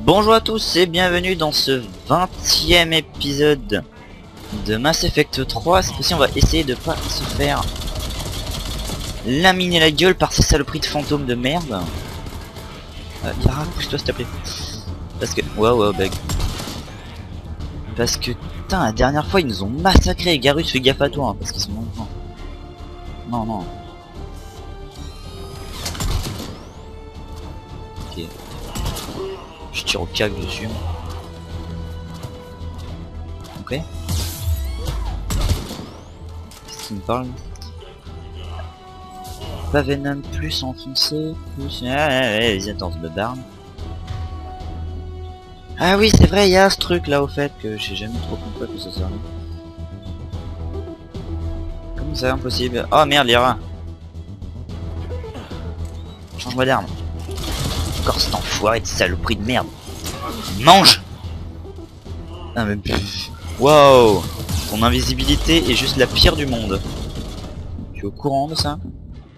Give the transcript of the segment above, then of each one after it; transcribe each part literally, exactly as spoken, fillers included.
Bonjour à tous et bienvenue dans ce vingtième épisode de Mass Effect trois. Cette fois-ci on va essayer de pas se faire laminer la gueule par ces saloperies de fantômes de merde. Euh, Yara, pousse-toi s'il te plaît. Parce que... Wow, wow, bug. Parce que, putain, la dernière fois ils nous ont massacré. Garus, fais gaffe à toi, hein, parce qu'ils sont longtemps. Non, non. Ok. Je tire au cac dessus. Ok. Qu'est-ce qu'il me parle? Pas Venom plus enfoncé, plus... Ah, vas-y, attends, je me barre. Ah oui, c'est vrai, il y a ce truc là au fait que j'ai jamais trop compris à quoi ça sert. Comment ça, impossible? Oh merde, Lyra. Change-moi d'arme. Encore cet enfoiré de saloperie de merde. Mange. Ah mais... Waouh. Ton invisibilité est juste la pire du monde. Tu es au courant de ça?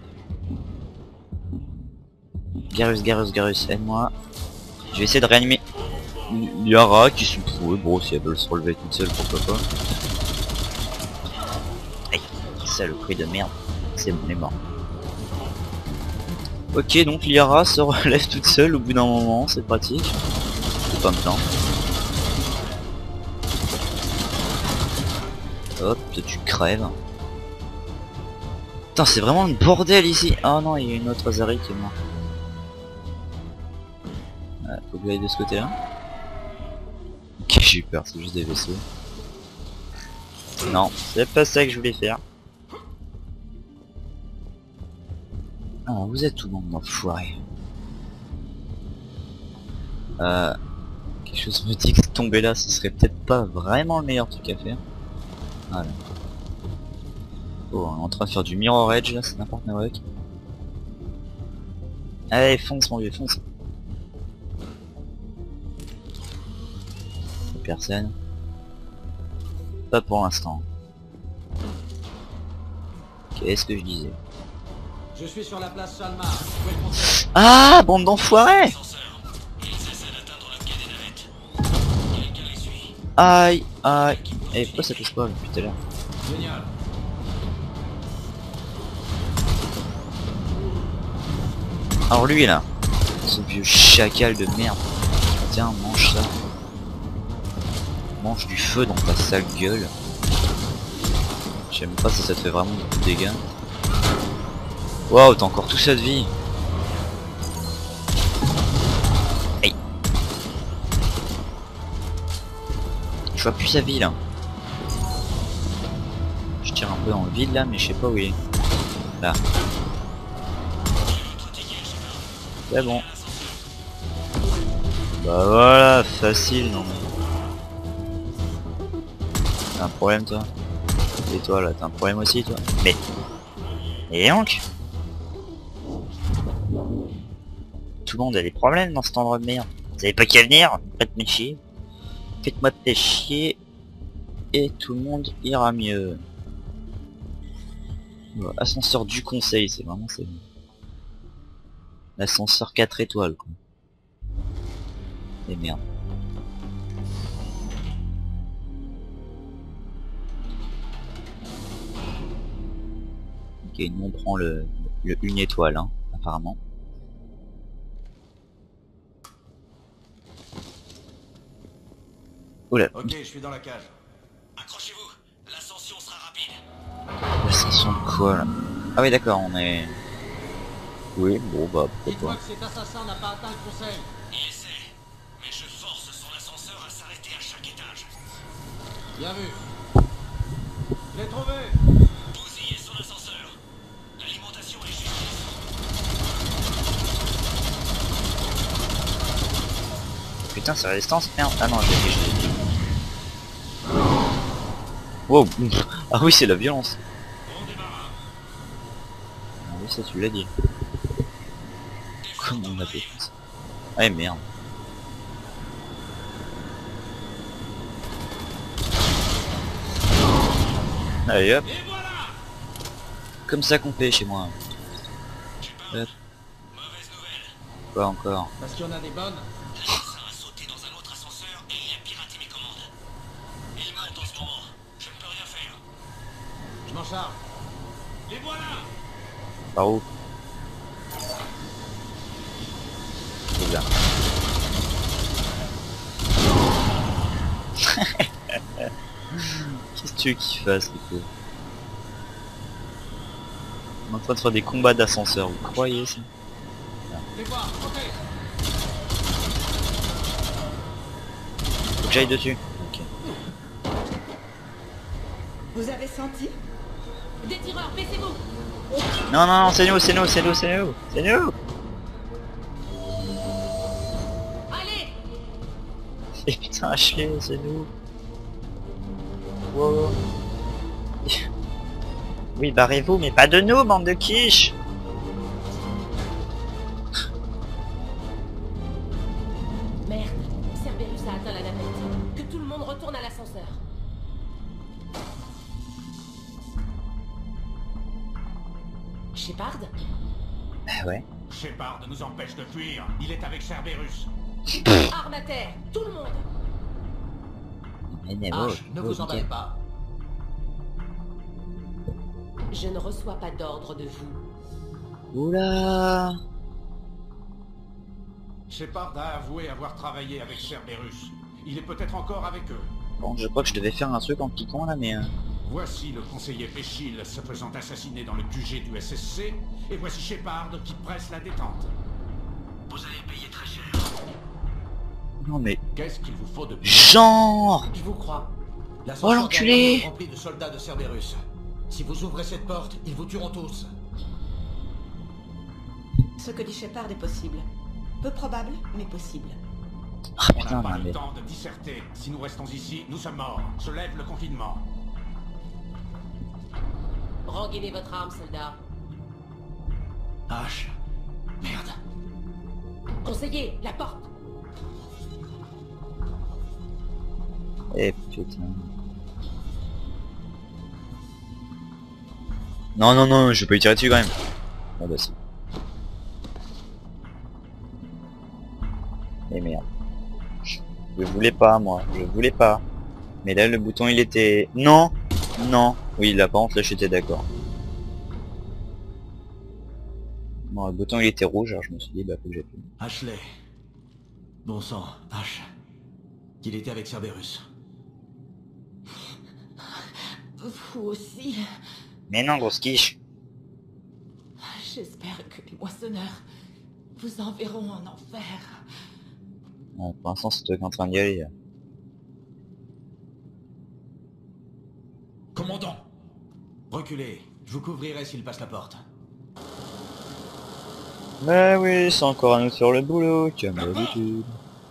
Garus, Garus, Garus, aide-moi. Je vais essayer de réanimer Yara qui se trouve. Bon, si elle veut se relever toute seule, pourquoi pas. Aïe, saloperie de merde. C'est bon, on est mort. Ok, donc Yara se relève toute seule au bout d'un moment, c'est pratique. Faut pas me plaindre. Hop, tu crèves. Putain, c'est vraiment le bordel ici. Oh non, il y a une autre Azari qui est morte. Ouais, faut que j'aille de ce côté-là. Ok, j'ai eu peur, c'est juste des vaisseaux. Non, c'est pas ça que je voulais faire. Ah, vous êtes tout le monde d'enfoiré. Euh... Quelque chose me dit que tomber là, ce serait peut-être pas vraiment le meilleur truc à faire. Voilà. Oh, on est en train de faire du mirror edge là, c'est n'importe quoi. Allez, fonce mon vieux, fonce. Personne. Pas pour l'instant. Qu'est-ce que je disais? Je suis sur la place Salmar. Ah, bande d'enfoirés! Aïe, aïe. Et pourquoi ça touche pas depuis tout à l'heure? Génial. Alors lui là, ce vieux chacal de merde. Tiens, mange ça. Mange du feu dans ta sale gueule. J'aime pas si ça te fait vraiment beaucoup de dégâts. Waouh, t'as encore tout ça de vie. Hey. Je vois plus sa vie là. Je tire un peu dans le vide là, mais je sais pas où il est. Là. C'est bon. Bah voilà, facile, non mais... T'as un problème toi? Et toi là, t'as un problème aussi toi? Mais... Et donc? Tout le monde a des problèmes dans cet endroit de merde. Vous savez pas qu'à venir? Faites-moi chier. Faites-moi de chier. Et tout le monde ira mieux. Voilà, ascenseur du conseil, c'est vraiment c'est... L'ascenseur quatre étoiles quoi. Et merde. Ok, nous on prend le, le une étoile hein, apparemment. Oula. Ok, je suis dans la cage. Accrochez-vous, l'ascension sera rapide. L'ascension de quoi là? Ah oui d'accord, on est... Oui, bon bah pourquoi Dites-moi pas. que cet assassin n'a pas atteint le conseil. Il essaie, mais je force son ascenseur à s'arrêter à chaque étage. Bien vu. Je l'ai trouvé. Bousillez son ascenseur. L'alimentation est juste. Putain, c'est résistance, merde. Ah non, je l'ai dit, je l'ai dit. Wow. Ah oui, c'est la violence. On démarre. Ah oui, ça tu l'as dit. Comment on a fait ça? Ah merde. Allez hop. Et voilà. Comme ça qu'on fait chez moi. J'ai pas Hop. mauvaise nouvelle. Quoi encore? Parce qu'il y en a des bonnes. L'assassin a sauté m'en charge. Les voilà. Par où? C'est là. Qu'est-ce que tu veux qu'il fasse, les pauvres? On est en train de faire des combats d'ascenseur, vous croyez ça? Les voir, ok. Faut que j'aille dessus. Ok. Vous avez senti? Des tireurs, baissez-vous! Non, non, non, c'est nous, c'est nous, c'est nous, c'est nous, c'est nous. Allez! Et putain, à chier, c'est nous. Wow. Oui, barrez-vous, mais pas de nous, bande de quiches. Merde, Cerberus a atteint la navette. Que tout le monde retourne à l'ascenseur. Shepard? Ah ouais. Shepard nous empêche de fuir. Il est avec Cerberus. Arme à terre! Tout le monde! Mais Nemo, H, ne oh, vous nickel. emballez pas. Je ne reçois pas d'ordre de vous. Oula. Shepard a avoué avoir travaillé avec Cerberus. Il est peut-être encore avec eux. Bon, je crois que je devais faire un truc en cliquant là, mais... Euh... Voici le conseiller Péchil se faisant assassiner dans le Q G du S S C, et voici Shepard qui presse la détente. Vous allez payer très cher. Non mais... Qu'est-ce qu'il vous faut de plus? Genre. Je vous crois. L'ascenseur Oh, l'enculé est rempli de soldats de Cerberus. Si vous ouvrez cette porte, ils vous tueront tous. Ce que dit Shepard est possible. Peu probable, mais possible. Ah On putain, n'a pas non, le mais... temps de disserter. Si nous restons ici, nous sommes morts. Je lève le confinement. Rengainez votre arme, soldat. H. Merde. Conseiller, la porte! Eh putain. Non, non, non, je vais pas y tirer dessus quand même. Ah bah si. Mais merde. Je voulais pas, moi. Je voulais pas. Mais là, le bouton, il était... Non. Non. Oui, là, par contre, là, j'étais d'accord. Bon, le bouton, il était rouge, alors je me suis dit, bah, faut que j'appuie. Ashley. Bon sang, H. Qu'il était avec Cerberus. Vous aussi. Mais non, grosse quiche. J'espère que les moissonneurs vous enverront en enfer. Ouais, pour l'instant, c'est toi qui es en train d'y aller, là. Commandant. Reculez. Je vous couvrirai s'il passe la porte. Mais oui, c'est encore à nous sur le boulot, comme d'habitude.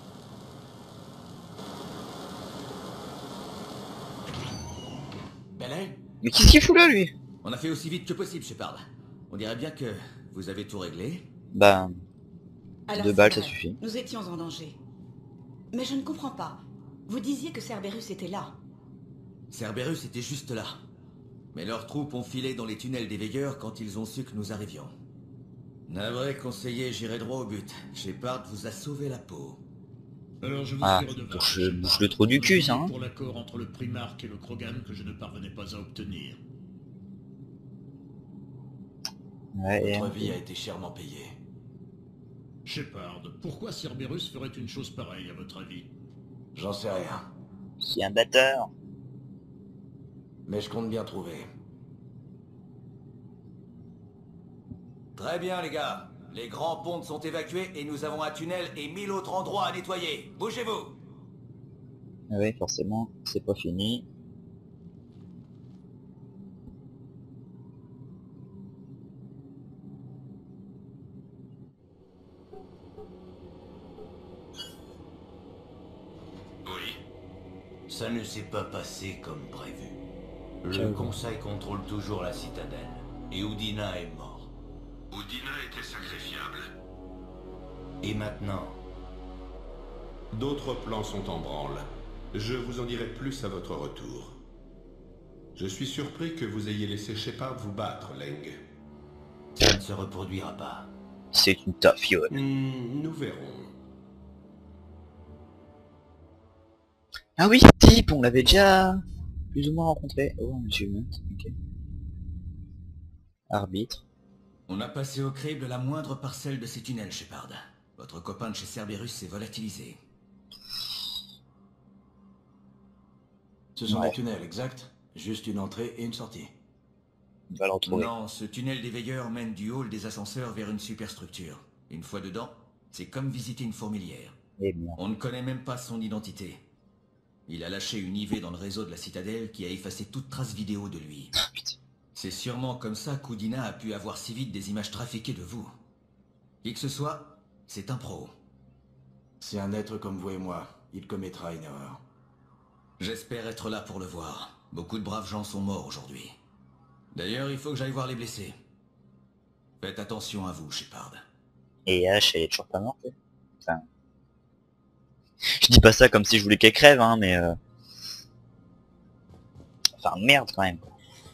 Belay? Mais qu'est-ce qu'il fout là, lui? On a fait aussi vite que possible, Shepard. On dirait bien que vous avez tout réglé. Bah, Alors, deux c'est balles, ça vrai, suffit. Nous étions en danger. Mais je ne comprends pas. Vous disiez que Cerberus était là. Cerberus était juste là. Mais leurs troupes ont filé dans les tunnels des veilleurs quand ils ont su que nous arrivions. Navré, conseiller, j'irai droit au but. Shepard vous a sauvé la peau. Alors je vous Ah, suis redevable. bouche, bouche le trou du cul, ça, hein. Pour l'accord entre le Primarque et le Krogan que je ne parvenais pas à obtenir. Ouais, et... Votre vie a été chèrement payée. Shepard, pourquoi Cerberus ferait une chose pareille à votre avis? J'en sais rien. C'est un batteur. Mais je compte bien trouver. Très bien, les gars. Les grands ponts sont évacués et nous avons un tunnel et mille autres endroits à nettoyer. Bougez-vous! Ah oui, forcément, c'est pas fini. Oui. Ça ne s'est pas passé comme prévu. Le J'avoue. Conseil contrôle toujours la citadelle. Et Udina est mort. Udina était sacrifiable. Et maintenant, D'autres plans sont en branle. Je vous en dirai plus à votre retour. Je suis surpris que vous ayez laissé Shepard vous battre, Leng. ça ne se reproduira pas. C'est une tafiole. Hmm, nous verrons. Ah oui, type, on l'avait déjà plus ou moins rencontré. Oh, monsieur, ok. Arbitre. On a passé au crible la moindre parcelle de ces tunnels, Shepard. Votre copain de chez Cerberus s'est volatilisé. Ce sont Ouais. des tunnels, exact. Juste une entrée et une sortie. On va le retrouver. Non, ce tunnel des veilleurs mène du hall des ascenseurs vers une superstructure. Une fois dedans, c'est comme visiter une fourmilière. Eh bien. On ne connaît même pas son identité. Il a lâché une I V dans le réseau de la citadelle qui a effacé toute trace vidéo de lui. Ah, putain. C'est sûrement comme ça qu'Houdina a pu avoir si vite des images trafiquées de vous. Qui que ce soit, c'est un pro. C'est un être comme vous et moi. Il commettra une erreur. J'espère être là pour le voir. Beaucoup de braves gens sont morts aujourd'hui. D'ailleurs, il faut que j'aille voir les blessés. Faites attention à vous, Shepard. Et H, elle est toujours pas morte. Enfin... Je dis pas ça comme si je voulais qu'elle crève, hein, mais... Euh... Enfin, merde quand même.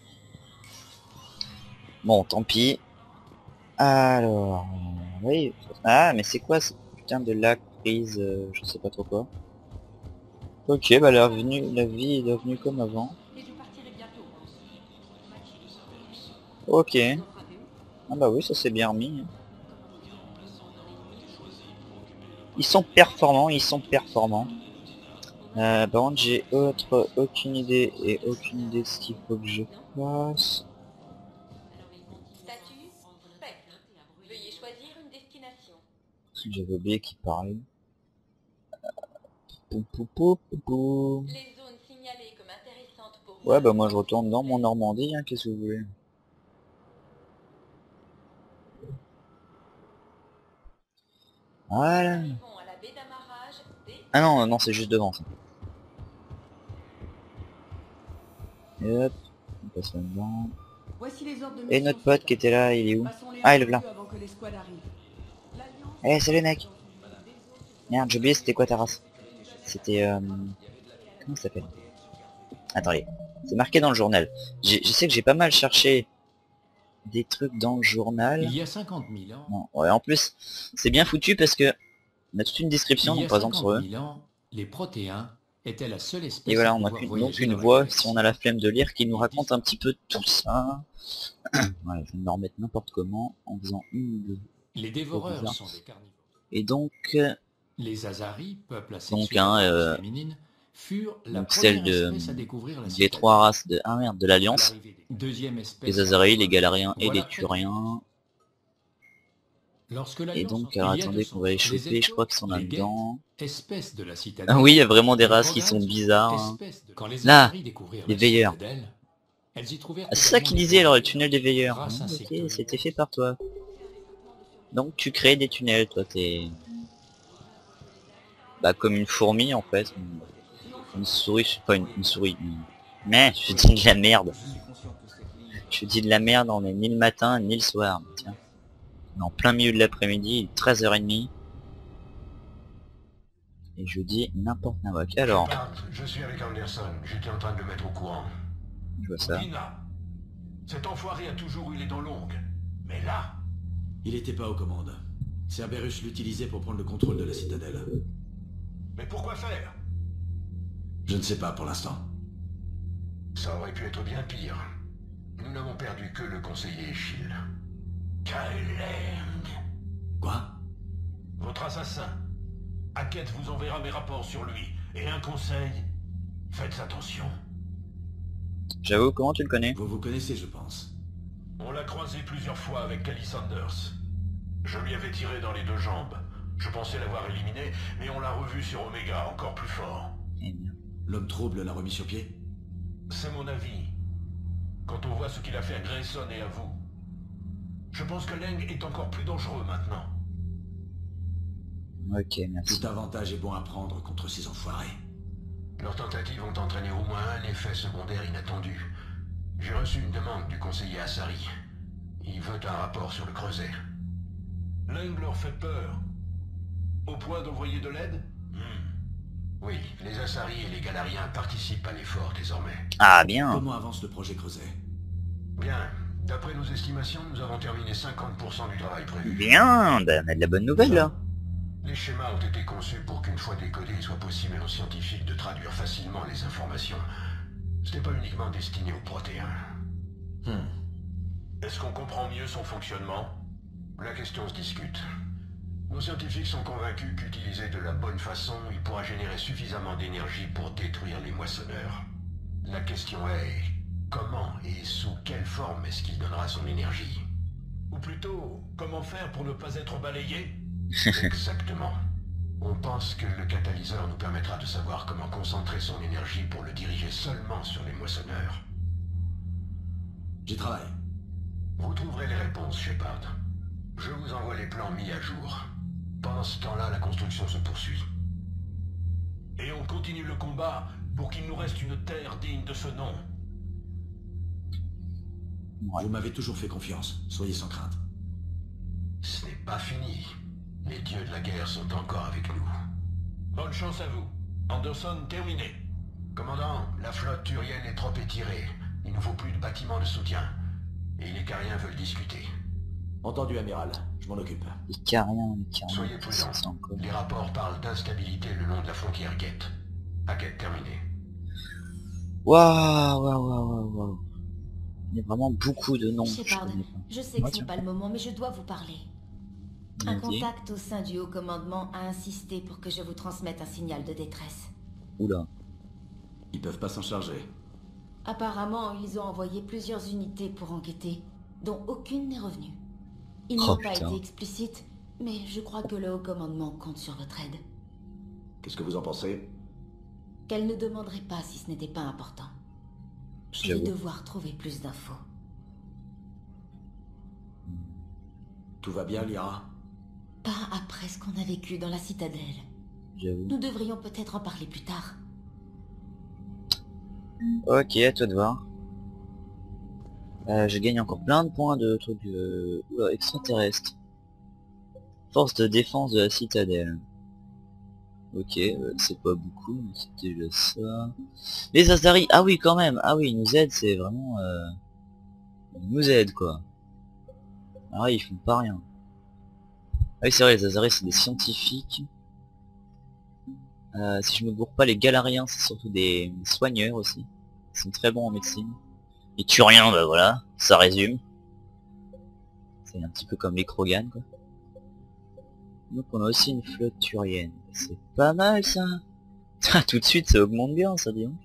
Bon, tant pis. Alors... Oui... Ah, mais c'est quoi ce putain de lac prise, euh, je sais pas trop quoi. Ok, bah la, revenue, la vie est devenue comme avant. Ok. Ah bah oui, ça s'est bien remis. Ils sont performants, ils sont performants. Euh, par contre, j'ai autre, aucune idée et aucune idée de ce qu'il faut que je fasse. Statut Spectre. Veuillez choisir une destination. J'avais oublié qu'il parlait. Pou, pou, pou, pou, pou. Les zones signalées comme intéressantes pour vous. Ouais, bah moi je retourne dans mon Normandie, hein, qu'est-ce que vous voulez. Voilà. Arrivons à la baie d'amarrage des... Ah non, non, c'est juste devant ça. Et hop, on passe là-dedans. Voici les ordres de Et mission notre pote faits. qui était là, il est où? Passons-les Ah, un il est peu là. mieux avant que l'escouade arrive. L'Alliance- Eh, salut mec. Merde, j'ai oublié c'était quoi ta race. C'était... Euh... Comment ça s'appelle? Attendez, c'est marqué dans le journal. J'ai- Je sais que j'ai pas mal cherché des trucs dans le journal. Il y a cinquante mille ans... Non, ouais, en plus, c'est bien foutu parce que on a toute une description, Il y donc a par exemple sur cinquante eux. mille ans, les protéins étaient la seule espèce Et voilà, à on a pouvoir qu'une- donc voyager une dans la voix, galaxie. si on a la flemme de lire, qui nous raconte un petit peu tout ça. Voilà, je vais me remettre n'importe comment en faisant une ou deux. Les dévoreurs bizarre. sont des carnivores. Et donc, euh, Les Azaris, peuple à Donc, sexualité hein, euh, féminine, furent la donc première celle de- espèce à découvrir la les citadelle. trois races de... Ah merde, de À l'Alliance. l'arrivée des- Deuxième espèce Les Azaraïs, les Galariens et Voilà les Turiens. Lorsque Et l'Alliance donc, en- alors il y a attendez deux qu'on va les cents, choper, je crois qu'ils sont les Geth, là-dedans. espèces de la citadelle. Ah oui, il y a vraiment des Les races qui Vogons, sont bizarres. hein. espèces de- Quand les Là, Azaris découvrirent les la veilleurs. citadelle, elles y trouvèrent Ah, c'est ça également qu'il des disait alors, le plantes, tunnel des veilleurs. races Ah, ok, insectoïdes. c'était fait par toi. Donc tu crées des tunnels, toi t'es... Bah comme une fourmi en fait. Une souris, je sais pas, une, une souris. une- Mais je dis de la merde. Je dis de la merde, on est ni le matin ni le soir. Tiens. On est en plein milieu de l'après-midi, il est treize heures trente. Et je dis n'importe quoi. Alors, Shepard, je suis avec Anderson. J'étais en train de le mettre au courant. je vois ça. Dina, cet enfoiré a toujours eu les dents longues. Mais là, Il était pas aux commandes. Cerberus l'utilisait pour prendre le contrôle de la citadelle. mais pourquoi faire? Je ne sais pas pour l'instant. Ça aurait pu être bien pire. Nous n'avons perdu que le conseiller Eschil. Kaeleng, Quoi? votre assassin. Hackett vous enverra mes rapports sur lui. Et un conseil, faites attention. J'avoue, comment tu le connais? Vous vous connaissez, je pense. On l'a croisé plusieurs fois avec Kelly Sanders. Je lui avais tiré dans les deux jambes. Je pensais l'avoir éliminé, mais on l'a revu sur Omega, encore plus fort. Eh bien. L'homme trouble l'a remis sur pied? C'est mon avis. Quand on voit ce qu'il a fait à Grayson et à vous. Je pense que Leng est encore plus dangereux maintenant. Ok, merci. Tout avantage est bon à prendre contre ces enfoirés. Leurs tentatives ont entraîné au moins un effet secondaire inattendu. J'ai reçu une demande du conseiller Assari. Il veut un rapport sur le creuset. Leng leur fait peur. Au point d'envoyer de l'aide? Hmm. Oui, les Assari et les Galariens participent à l'effort désormais. Ah bien. Comment avance le projet Creuset? Bien. D'après nos estimations, nous avons terminé cinquante pour cent du travail prévu. Bien, ben, on a de la bonne nouvelle là. Les schémas ont été conçus pour qu'une fois décodés, il soit possible aux scientifiques de traduire facilement les informations. Ce n'est pas uniquement destiné aux protéins. Hmm. Est-ce qu'on comprend mieux son fonctionnement? La question se discute. Nos scientifiques sont convaincus qu'utilisé de la bonne façon, il pourra générer suffisamment d'énergie pour détruire les moissonneurs. La question est, comment et sous quelle forme est-ce qu'il donnera son énergie? Ou plutôt, comment faire pour ne pas être balayé? Exactement. On pense que le catalyseur nous permettra de savoir comment concentrer son énergie pour le diriger seulement sur les moissonneurs. J'y travaille. Vous trouverez les réponses, Shepard. Je vous envoie les plans mis à jour. Pendant ce temps-là, la construction se poursuit. Et on continue le combat pour qu'il nous reste une terre digne de ce nom. Vous m'avez toujours fait confiance, soyez sans crainte. Ce n'est pas fini. Les dieux de la guerre sont encore avec nous. Bonne chance à vous. Anderson, terminé. Commandant, la flotte turienne est trop étirée. Il nous faut plus de bâtiments de soutien. Et les Cariens veulent discuter. Entendu, amiral. Je m'en occupe. Les Cariens, les Cariens. Soyez prudents. Les rapports parlent d'instabilité le long de la frontière Geth. Enquête terminée. Waouh, waouh, waouh, waouh, waouh. Il y a vraiment beaucoup de noms. Shepard, je sais que ce n'est pas le moment, mais je dois vous parler. Un Ok. contact au sein du haut commandement a insisté pour que je vous transmette un signal de détresse. Oula. Ils peuvent pas s'en charger. Apparemment, ils ont envoyé plusieurs unités pour enquêter, dont aucune n'est revenue. Ils Oh, n'ont pas putain. été explicites, mais je crois que le haut commandement compte sur votre aide. Qu'est-ce que vous en pensez? Qu'elle ne demanderait pas si ce n'était pas important. Je vais J'avoue. devoir trouver plus d'infos. Tout va bien, Lyra? Pas après ce qu'on a vécu dans la citadelle. J'avoue. Nous devrions peut-être en parler plus tard. Ok, à toi de voir. Euh, je gagne encore plein de points de trucs euh, oula, extraterrestres. Force de défense de la citadelle. Ok, euh, c'est pas beaucoup, mais c'est déjà ça. Les Azari, ah oui quand même, ah oui, ils nous aident, c'est vraiment... Euh... Ils nous aident quoi. Ah ils font pas rien. Ah oui c'est vrai, les Azari c'est des scientifiques. Euh, si je me gourre pas, les Galariens c'est surtout des soigneurs aussi. Ils sont très bons en médecine. Les Turiens, bah voilà, ça résume. C'est un petit peu comme les Krogan quoi. Donc on a aussi une flotte turienne. C'est pas mal ça. Tout de suite ça augmente bien ça dit donc.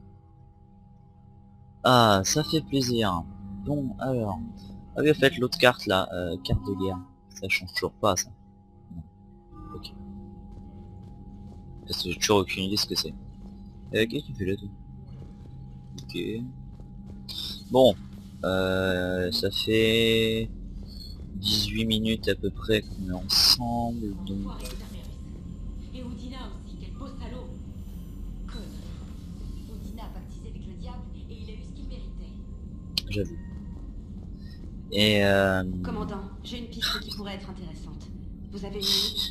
Ah ça fait plaisir. Bon alors. Ah oui en fait l'autre carte là, euh, carte de guerre. Ça change toujours pas ça. Non. Ok. Parce que j'ai toujours aucune idée ce que c'est. Euh, qu'est-ce que tu fais là toi? Ok. Bon. Euh, ça fait dix-huit minutes à peu près qu'on est ensemble, donc... Et Oudina aussi, quel beau salaud. Oudina a pactisé avec le diable et il a eu ce qu'il méritait. J'avoue. Et euh... Commandant, j'ai une piste qui pourrait être intéressante. Vous avez une minute?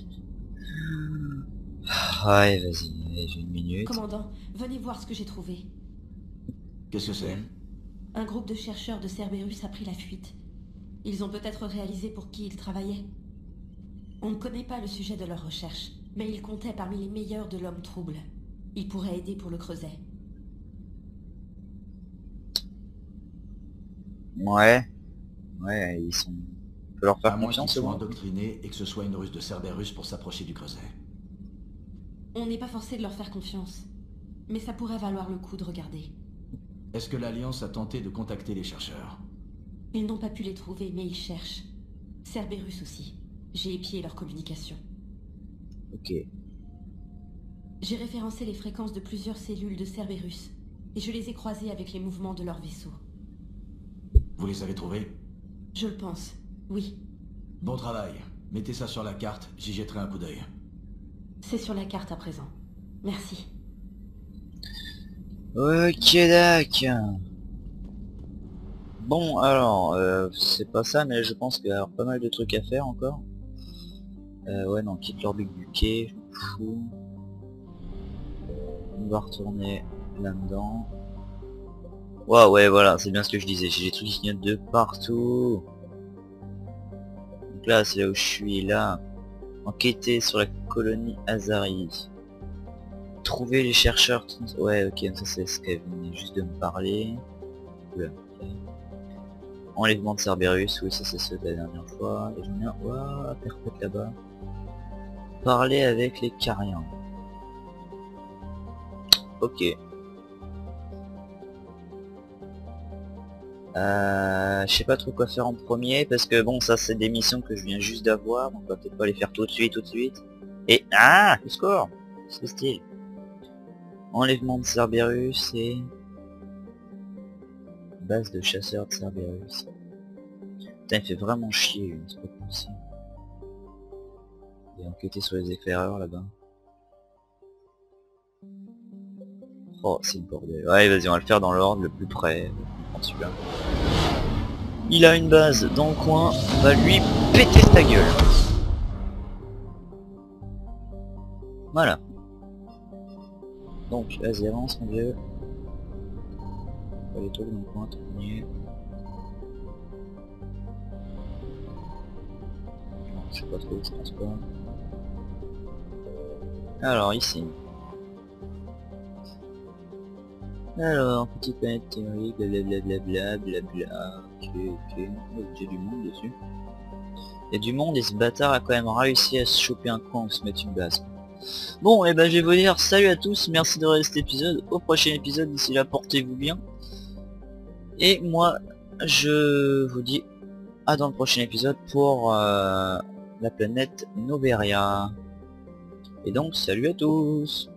Ouais, vas-y, allez, j'ai une minute. Commandant, venez voir ce que j'ai trouvé. Qu'est-ce que c'est? Un groupe de chercheurs de Cerberus a pris la fuite. Ils ont peut-être réalisé pour qui ils travaillaient. On ne connaît pas le sujet de leurs recherches, mais ils comptaient parmi les meilleurs de l'homme trouble. Ils pourraient aider pour le creuset. Ouais. Ouais, ils sont... On peut leur faire À moins qu'ils confiance au soient moins. endoctrinés et que ce soit une ruse de Cerberus pour s'approcher du creuset. On n'est pas forcé de leur faire confiance. Mais ça pourrait valoir le coup de regarder. Est-ce que l'Alliance a tenté de contacter les chercheurs? Ils n'ont pas pu les trouver, mais ils cherchent. Cerberus aussi. J'ai épié leur communication. Ok. J'ai référencé les fréquences de plusieurs cellules de Cerberus. Et je les ai croisées avec les mouvements de leur vaisseau. Vous les avez trouvés? Je le pense, oui. Bon travail. Mettez ça sur la carte, j'y jetterai un coup d'œil. C'est sur la carte à présent. Merci. Ok, dac. Bon, alors, euh, c'est pas ça, mais je pense qu'il y a alors pas mal de trucs à faire encore. Euh, ouais, non, quitte l'orbite du quai, je m'en fous. On va retourner là-dedans. Waouh, ouais, voilà, c'est bien ce que je disais, j'ai des trucs qui clignotent de partout. Donc là, c'est là où je suis, là. Enquêter sur la colonie Azari. Trouver les chercheurs... Ouais, ok, ça c'est ce qu'elle venait juste de me parler. Oula, ok. Enlèvement de Cerberus, oui ça c'est ceux de la dernière fois. Et j'en ai un, ouah, perpète là-bas. Parler avec les Cariens. Ok. Euh, je sais pas trop quoi faire en premier parce que bon ça c'est des missions que je viens juste d'avoir, donc on va peut-être pas les faire tout de suite, tout de suite. Et ah, le score, c'est style. Enlèvement de Cerberus et base de chasseurs de Cerberus. Putain, il fait vraiment chier, lui, c'est pas possible. Et enquêter sur les éclaireurs là-bas. Oh, c'est une bordel. Ouais, vas-y, on va le faire dans l'ordre le plus près. On prend celui-là. Il a une base dans le coin, on va lui péter sa gueule. Voilà. Donc, vas-y, avance mon vieux. Pas les trucs dans le coin, tout premier. Non, je sais pas trop, je pense pas. Alors, ici. Alors, petite planète théorique, blablabla, blabla, ok, ok, oh, j'ai du monde dessus. Il y a du monde et ce bâtard a quand même réussi à se choper un coin ou se mettre une base. Bon, et ben je vais vous dire salut à tous, merci de regarder cet épisode, au prochain épisode, d'ici là portez-vous bien. Et moi, je vous dis à dans le prochain épisode pour euh, la planète Noveria. Et donc, salut à tous.